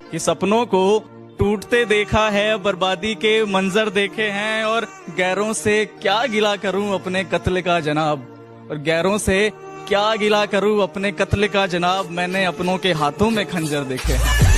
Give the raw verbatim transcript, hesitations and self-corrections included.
कि सपनों को टूटते देखा है, बर्बादी के मंजर देखे हैं, और गैरों से क्या गिला करूं अपने कत्ल का जनाब, और गैरों से क्या गिला करूं अपने कत्ल का जनाब, मैंने अपनों के हाथों में खंजर देखे हैं।